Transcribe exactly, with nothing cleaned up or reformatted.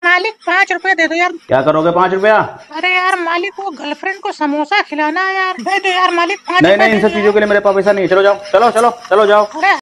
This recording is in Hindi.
मालिक पाँच रुपए दे दो यार। क्या करोगे पाँच रुपया? अरे यार मालिक वो गर्लफ्रेंड को समोसा खिलाना है यार, दे दो यार मालिक पाँच नहीं रुपए नहीं, इन दे सब दो चीजों यार। के लिए मेरे पास पैसा नहीं है। चलो जाओ, चलो चलो चलो जाओ। अरे